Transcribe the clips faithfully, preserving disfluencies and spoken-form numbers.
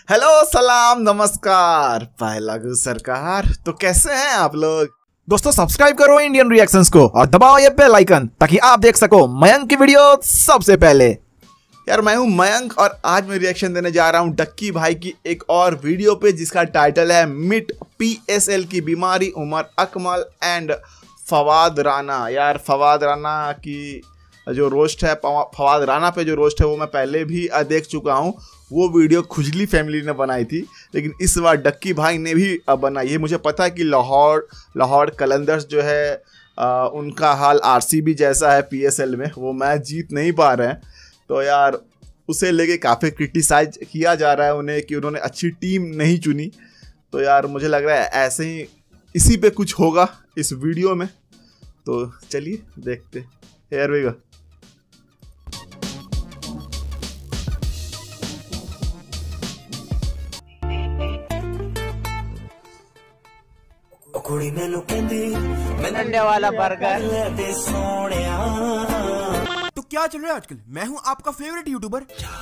Hello, सलाम, नमस्कार, पहला गुरु सरकार। तो कैसे हैं आप लोग दोस्तों? सब्सक्राइब करो इंडियन रिएक्शंस को और दबाओ ये बेल आइकन ताकि आप देख सको मयंक की वीडियो सबसे पहले। यार मैं हूं मयंक और आज मैं रिएक्शन देने जा रहा हूं डक्की भाई की एक और वीडियो पे जिसका टाइटल है मिट पीएसएल की बीमारी, उमर अकमल एंड फवाद राना। यार फवाद राना की जो रोस्ट है, फवाद राना पे जो रोस्ट है वो मैं पहले भी देख चुका हूँ। वो वीडियो खुजली फैमिली ने बनाई थी, लेकिन इस बार डक्की भाई ने भी बनाई है। मुझे पता है कि लाहौर लाहौर कलंदर्स जो है आ, उनका हाल आरसीबी जैसा है पीएसएल में, वो मैच जीत नहीं पा रहे हैं। तो यार उसे लेके काफ़ी क्रिटिसाइज किया जा रहा है उन्हें कि उन्होंने अच्छी टीम नहीं चुनी। तो यार मुझे लग रहा है ऐसे ही इसी पे कुछ होगा इस वीडियो में। तो चलिए देखते। Here we go. कुड़ी मैनू कहंदी मैं अंडे वाला बर्गर। तो क्या चल रहा है आजकल? मैं हूं आपका फेवरेट यूट्यूबर।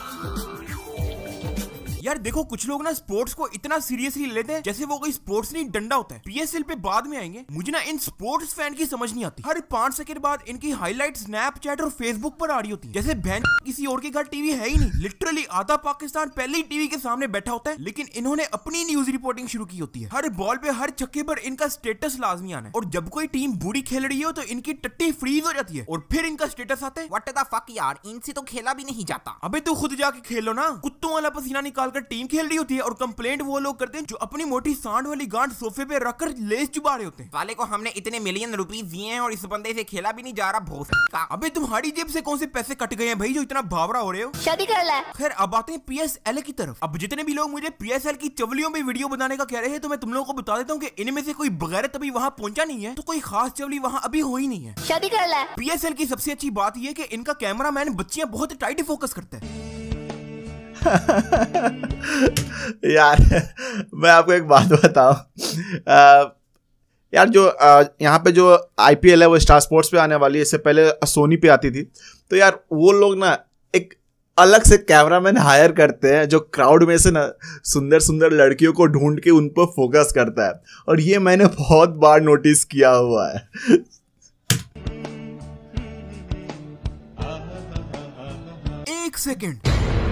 यार देखो, कुछ लोग ना स्पोर्ट्स को इतना सीरियसली लेते हैं जैसे वो कोई स्पोर्ट्स नहीं डंडा होता है। पीएसएल पे बाद में आएंगे। मुझे ना इन स्पोर्ट्स फैन की समझ नहीं आती। हर पांच सेकंड बाद इनकी हाईलाइट स्नैपचैट और फेसबुक पर आ रही होती है जैसे बहन किसी और के घर टीवी है ही नहीं। लिटरली आधा पाकिस्तान पहले ही टीवी के सामने बैठा होता है, लेकिन इन्होंने अपनी न्यूज रिपोर्टिंग शुरू की होती है। हर बॉल पे, हर छक्के पर इनका स्टेटस लाजमी आना है, और जब कोई टीम बुरी खेल रही हो तो इनकी टट्टी फ्रीज हो जाती है और फिर इनका स्टेटस आता है व्हाट द फक यार, इनसे तो खेला भी नहीं जाता। अबे तू खुद जाके खेलो ना। कुत्तों वाला पसीना निकालकर टीम खेल रही होती है और कंप्लेंट वो लोग करते हैं जो अपनी मोटी सांड वाली गांठ सोफे पे रखकर लेस चुबा रहे होते हैं। वाले को हमने इतने मिलियन रुपीस दिए हैं और इस बंदे से खेला भी नहीं जा रहा भोस का। अबे तुम्हारी जेब से कौन से पैसे कट गए हैं भाई जो इतना भावरा हो रहे हो? शादी कर ले। खैर अब आते हैं पीएसएल की तरफ। अब जितने भी लोग मुझे पीएसएल की चवलियों में वीडियो बनाने का कह रहे हैं तो मैं तुम लोगों को बता देता हूँ कि इनमें से कोई बगैरत अभी वहाँ पहुंचा नहीं है, तो कोई खास चवली वहाँ अभी हो ही नहीं है। शादी कर ले। पीएसएल की सबसे अच्छी बात यह कि इनका कैमरामैन बच्चियां बहुत टाइट फोकस करता है। यार मैं आपको एक बात बताऊं, यार जो यहाँ पे जो आईपीएल है वो स्टार स्पोर्ट्स पे आने वाली है। इससे पहले सोनी पे आती थी। तो यार वो लोग ना एक अलग से कैमरामैन हायर करते हैं जो क्राउड में से ना सुंदर सुंदर लड़कियों को ढूंढ के उन पर फोकस करता है, और ये मैंने बहुत बार नोटिस किया हुआ है। एक सेकेंड,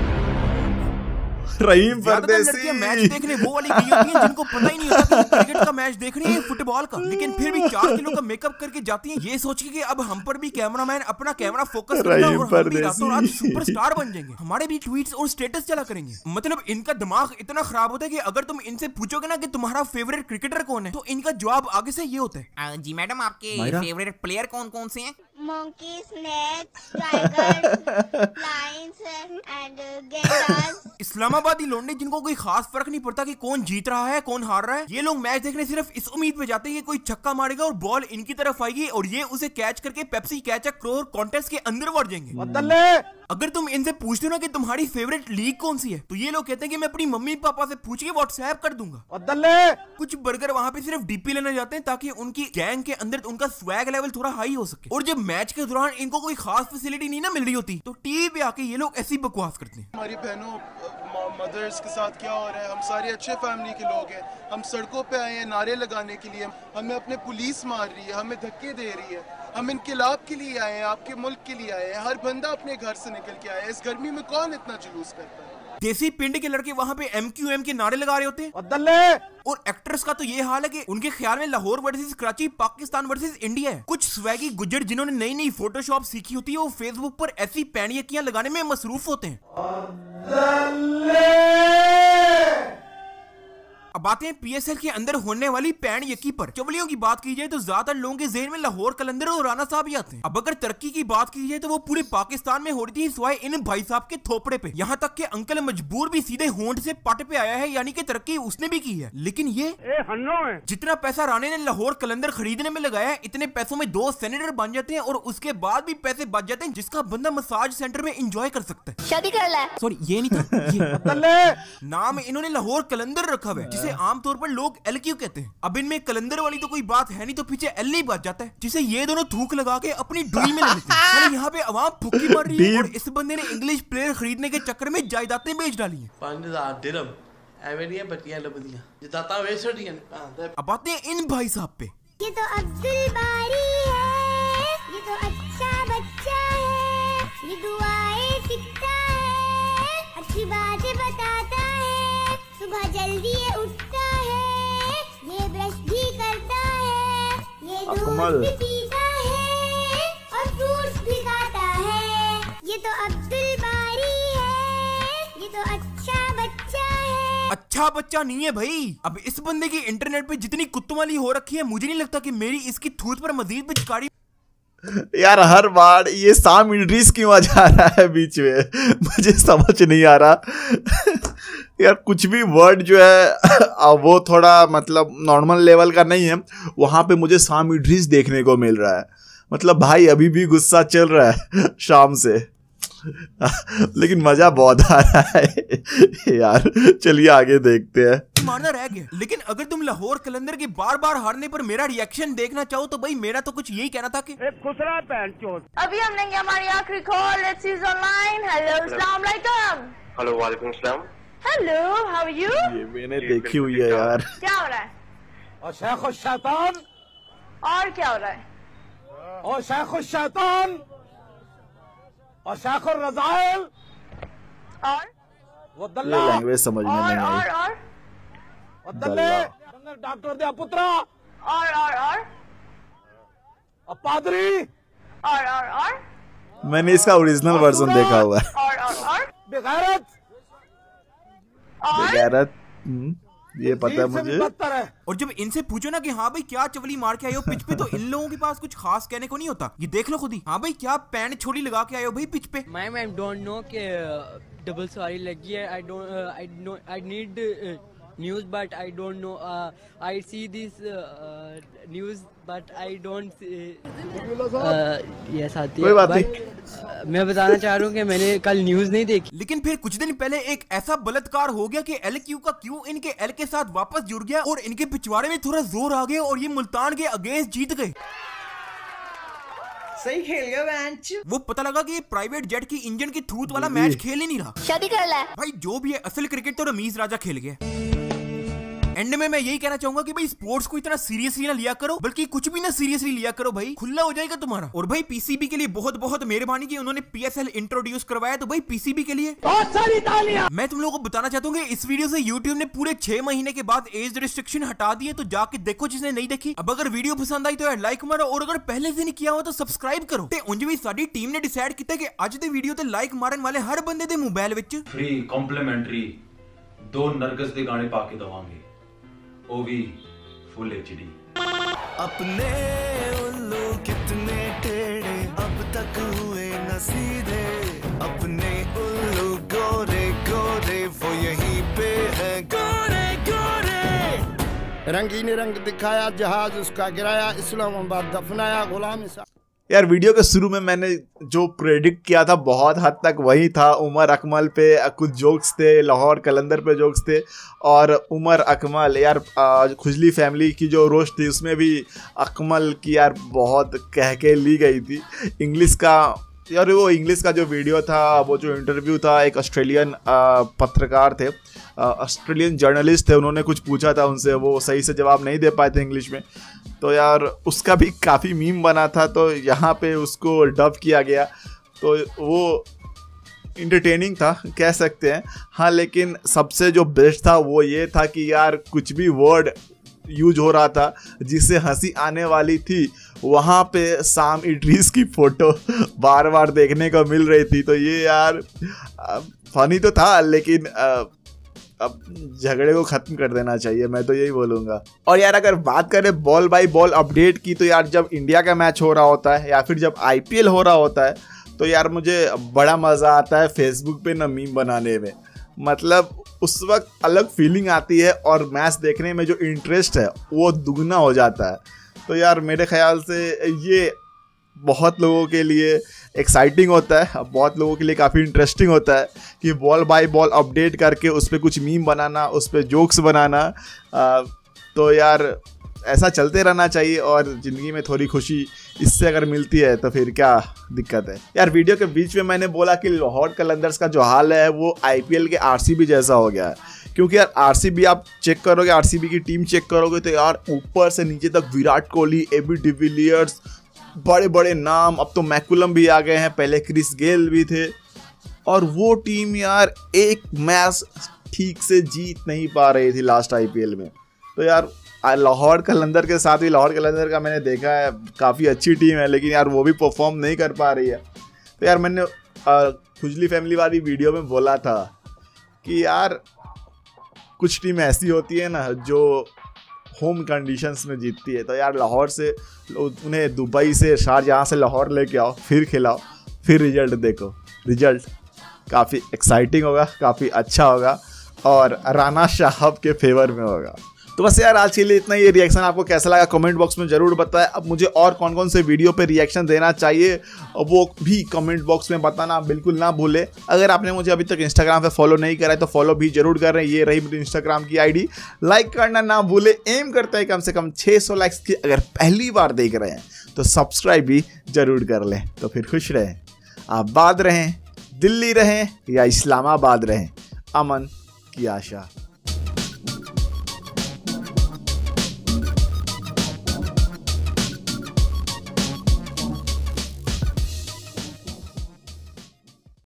रहीम परदेसी मैच देखने वो वाली गई होती हैं जिनको पता ही नहीं होता कि क्रिकेट का मैच देख रही है फुटबॉल का, लेकिन फिर भी चार किलो का मेकअप करके जाती हैं ये सोच के कि अब हम पर भी कैमरामैन अपना कैमरा फोकस करेगा और हम भी रातों रात सुपरस्टार बन जाएंगे। हमारे भी ट्वीट्स और स्टेटस चला करेंगे। मतलब इनका दिमाग इतना खराब होता है कि अगर तुम इनसे पूछोगे ना कि तुम्हारा फेवरेट क्रिकेटर कौन है तो इनका जवाब आगे से ये होता है, जी मैडम आपके फेवरेट प्लेयर कौन कौन से हैं? Monkey, snakes, tigers, lions and gators. इस्लामाबादी लौंडे जिनको कोई खास फर्क नहीं पड़ता कि कौन जीत रहा है कौन हार रहा है। ये लोग मैच देखने सिर्फ इस उम्मीद पे जाते हैं कि कोई छक्का मारेगा और बॉल इनकी तरफ आएगी और ये उसे कैच करके Pepsi catch a crore contest के अंदर बढ़ जाएंगे। अगर तुम इनसे पूछते हो ना कि तुम्हारी फेवरेट लीग कौन सी है तो ये लोग कहते हैं कि मैं अपनी मम्मी पापा से पूछ के व्हाट्सएप कर दूंगा। कुछ बर्गर वहाँ पे सिर्फ डीपी लेने जाते हैं ताकि उनकी गैंग के अंदर उनका स्वैग लेवल थोड़ा हाई हो सके, और जब मैच के दौरान इनको कोई खास फैसिलिटी नहीं ना मिल रही होती तो टीवी पे आके ये लोग ऐसी बकवास करते हैं। हमारी बहनों मदर्स के साथ क्या हो रहा है? हम सारे अच्छे फैमिली के लोग हैं, हम सड़कों पे आए हैं नारे लगाने के लिए। हमें अपने पुलिस मार रही है, हमें धक्के दे रही है। हम इनकलाब के लिए आए हैं, आपके मुल्क के लिए आए हैं। हर बंदा अपने घर से निकल के आया है। इस गर्मी में कौन इतना जुलूस करता है? देसी पिंड के लड़के वहाँ पे एम क्यू एम के नारे लगा रहे होते हैं, और एक्ट्रेस का तो ये हाल है कि उनके ख्याल में Lahore versus Karachi Pakistan versus India है। कुछ स्वैगी गुज्जर जिन्होंने नई नई फोटोशॉप सीखी होती है वो फेसबुक पर ऐसी पैनियकियां लगाने में मसरूफ होते हैं। अब आते हैं पीएसएल के अंदर होने वाली पैन यकी पर। चवलियों की बात की जाए तो ज्यादातर लोगों के ज़हन में लाहौर कलंदर और राणा साहब ही आते हैं। अब अगर तरक्की की बात की जाए तो वो पूरे पाकिस्तान में हो रही थी सिवाय इन भाई साहब के थोपड़े पे। यहाँ तक के अंकल मजबूर भी सीधे होंठ से पट पे आया है, यानी कि तरक्की उसने भी की है। लेकिन ये ए, है। जितना पैसा राणे ने लाहौर कलंदर खरीदने में लगाया है इतने पैसों में दो सेनेटर बन जाते हैं और उसके बाद भी पैसे बच जाते हैं जिसका बंदा मसाज सेंटर में इंजॉय कर सकता है। शादी कर ले। सॉरी ये नहीं था, ये नाम इन्होंने लाहौर कलंदर रखा हुआ है जिसे आमतौर पर लोग एल क्यू कहते हैं। अब इनमें कलंदर वाली तो कोई बात है नहीं तो पीछे एल ही बच जाता है जिसे ये दोनों थूक लगा के अपनी डुई में ले लेते हैं। यहाँ पे आवाम फुक्की मार रही है और इस बंदे ने इंग्लिश प्लेयर खरीदने के चक्कर में जायदादें बेच डाली हैं। एवेरिया बटिया लबदिया जिताता वे छोड़ियां अब आते हैं इन भाई साहब पे। ये तो अब्दुल बारी है, ये तो अच्छा बच्चा है, ये दुआएं सीखता है, अच्छी बातें बताता है, सुबह जल्दी ये उठता है, ये ब्रश भी करता है, ये दूध भी पीता है और फ्रूट्स भी खाता है। ये तो अब्दुल बारी है, ये तो अच्छा बच्चा है। अच्छा बच्चा नहीं है भाई। अब इस बंदे की इंटरनेट पे जितनी कुत्तवाली हो रखी है, मुझे नहीं लगता कि मेरी इसकी थूत पर मजीद पिचकारी। यार हर बार ये साम इड्रीस क्यों आ जा रहा है बीच में, मुझे समझ नहीं आ रहा। यार कुछ भी वर्ड जो है वो थोड़ा मतलब नॉर्मल लेवल का नहीं है, वहाँ पे मुझे साम इड्रीस देखने को मिल रहा है। मतलब भाई अभी भी गुस्सा चल रहा है शाम से, लेकिन मजा बहुत आ रहा है यार। चलिए आगे देखते हैं। मारना रह गया, लेकिन अगर तुम लाहौर कलंदर के बार बार हारने पर मेरा रिएक्शन देखना चाहो तो भाई मेरा तो कुछ यही कहना था कि खुसरा पैंट चोट। अभी हमने क्या हमारी आखिरी call, let's see online. Hello अस्सलाम वालेकुम। हेलो वालेकुम सलाम। Hello how are you. ये मैंने देखी हुई है यार। क्या हो रहा है? और शेख शैतान। और क्या हो रहा है? और शेख शैतान और शेख रज़ाइल और वो दल्ला लैंग्वेज समझ में नहीं आई। और और और दल्ले डॉक्टर दे पुत्रा और और और और पादरी और और और मैंने इसका ओरिजिनल वर्जन देखा हुआ है। और और और बेगैरत और बेगैरत, ये पता है मुझे। और जब इनसे पूछो ना कि हाँ भाई क्या चवली मार के आए हो पिच पे, तो इन लोगों के पास कुछ खास कहने को नहीं होता। ये देख लो खुद ही। हाँ भाई क्या पैंट छोड़ी लगा के आए हो भाई पिच पे। मैम आई डोंट नो कि डबल सॉरी लगी है। I don't I know I need news but I don't know. I see this news but I don't. Yes आती है। कोई बात नहीं। मैं बताना चाह रहा हूँ कि मैंने कल न्यूज़ नहीं देखी। लेकिन फिर कुछ दिन पहले एक ऐसा बलात्कार हो गया कि एल क्यू का क्यू इनके एल के साथ वापस जुड़ गया और इनके पिछवाड़े में थोड़ा जोर आ गया और ये मुल्तान के अगेंस्ट जीत गए। सही खेल गया बेंच। वो पता लगा कि ये प्राइवेट जेट की इंजन की थूत वाला मैच खेल ही नहीं रहा। शादी कर ले भाई जो भी है, असल क्रिकेट तो रमीज राजा खेल गया। एंड में मैं यही कहना चाहूंगा कि भाई स्पोर्ट्स को इतना सीरियसली ना लिया करो, बल्कि कुछ भी ना सीरियसली लिया करो भाई, खुला हो जाएगा तुम्हारा। और भाई पीसीबी के लिए बहुत बहुत मेहरबानी की, उन्होंने पीएसएल इंट्रोड्यूस करवाया, तो भाई पीसीबी के लिए बहुत सारी तालियां। मैं तुम लोगों को बताना चाहता हूँ कि इस वीडियो से यूट्यूब ने पूरे छह महीने के बाद एज रिस्ट्रिक्शन हटा दी है, तो जाके देखो जिसने नहीं देखी। अब अगर वीडियो पसंद आई तो यार लाइक मारो, और अगर पहले से नहीं किया हो तो सब्सक्राइब करो। ते उंज भी साडी टीम ने डिसाइड किया कि आज दे वीडियो ते लाइक मारन वाले हर बंदे दे मोबाइल विच फ्री कॉम्प्लीमेंट्री दो नरगस दे गाने पाके दवांगे, ओ भी फुल एचडी। अपने उल्लू कितने टेढ़े अब तक हुए न सीधे, अपने उल्लू गोरे गोरे वो यहीं पे है गोरे गोरे। रंगीन रंग दिखाया जहाज उसका गिराया, इस्लामाबाद दफनाया गुलाम। यार वीडियो के शुरू में मैंने जो प्रेडिक्ट किया था बहुत हद तक वही था। उमर अकमल पे कुछ जोक्स थे, लाहौर कलंदर पे जोक्स थे, और उमर अकमल यार खुजली फैमिली की जो रोस्ट थी उसमें भी अकमल की यार बहुत कह के ली गई थी। इंग्लिश का यार वो इंग्लिश का जो वीडियो था, वो जो इंटरव्यू था, एक ऑस्ट्रेलियन पत्रकार थे, ऑस्ट्रेलियन जर्नलिस्ट थे, उन्होंने कुछ पूछा था उनसे, वो सही से जवाब नहीं दे पाए थे इंग्लिश में, तो यार उसका भी काफ़ी मीम बना था, तो यहाँ पे उसको डब किया गया, तो वो इंटरटेनिंग था कह सकते हैं। हाँ लेकिन सबसे जो बेस्ट था वो ये था कि यार कुछ भी वर्ड यूज हो रहा था जिससे हंसी आने वाली थी, वहाँ पे साम इड्रीस की फ़ोटो बार बार देखने को मिल रही थी। तो ये यार फनी तो था, लेकिन आ, अब झगड़े को ख़त्म कर देना चाहिए, मैं तो यही बोलूँगा। और यार अगर बात करें बॉल बाई बॉल अपडेट की, तो यार जब इंडिया का मैच हो रहा होता है या फिर जब आईपीएल हो रहा होता है, तो यार मुझे बड़ा मज़ा आता है फेसबुक पे ना मीम बनाने में। मतलब उस वक्त अलग फीलिंग आती है और मैच देखने में जो इंटरेस्ट है वो दुगना हो जाता है। तो यार मेरे ख्याल से ये बहुत लोगों के लिए एक्साइटिंग होता है, बहुत लोगों के लिए काफ़ी इंटरेस्टिंग होता है कि बॉल बाय बॉल अपडेट करके उस पर कुछ मीम बनाना, उस पर जोक्स बनाना। आ, तो यार ऐसा चलते रहना चाहिए, और ज़िंदगी में थोड़ी खुशी इससे अगर मिलती है तो फिर क्या दिक्कत है। यार वीडियो के बीच में मैंने बोला कि लाहौर कलंदर्स का जो हाल है वो आईपीएल के आरसीबी जैसा हो गया है, क्योंकि यार आरसीबी आप चेक करोगे, आरसीबी की टीम चेक करोगे तो यार ऊपर से नीचे तक विराट कोहली, एबी डिविलियर्स, बड़े बड़े नाम, अब तो मैकुलम भी आ गए हैं, पहले क्रिस गेल भी थे। और वो टीम यार एक मैच ठीक से जीत नहीं पा रही थी लास्ट आईपीएल में। तो यार लाहौर कलंदर के साथ भी, लाहौर कलंदर का मैंने देखा है काफ़ी अच्छी टीम है, लेकिन यार वो भी परफॉर्म नहीं कर पा रही है। तो यार मैंने खुजली फैमिली वाली वीडियो में बोला था कि यार कुछ टीम ऐसी होती है ना जो होम कंडीशंस में जीतती है। तो यार लाहौर से उन्हें दुबई से, शारजहाँ से लाहौर लेके आओ, फिर खिलाओ, फिर रिजल्ट देखो। रिजल्ट काफ़ी एक्साइटिंग होगा, काफ़ी अच्छा होगा और राना साहब के फेवर में होगा। तो बस यार आज के लिए इतना ही। रिएक्शन आपको कैसा लगा कमेंट बॉक्स में ज़रूर बताएं। अब मुझे और कौन कौन से वीडियो पे रिएक्शन देना चाहिए वो भी कमेंट बॉक्स में बताना बिल्कुल ना भूले। अगर आपने मुझे अभी तक इंस्टाग्राम पे फॉलो नहीं करा है तो फॉलो भी जरूर कर रहे हैं, ये रही मेरी इंस्टाग्राम की आईडी। लाइक करना ना भूले, एम करते हैं कम से कम छः सौ लाइक्स की। अगर पहली बार देख रहे हैं तो सब्सक्राइब भी जरूर कर लें। तो फिर खुश रहें, आबाद रहें, दिल्ली रहें या इस्लामाबाद रहें, अमन की आशा।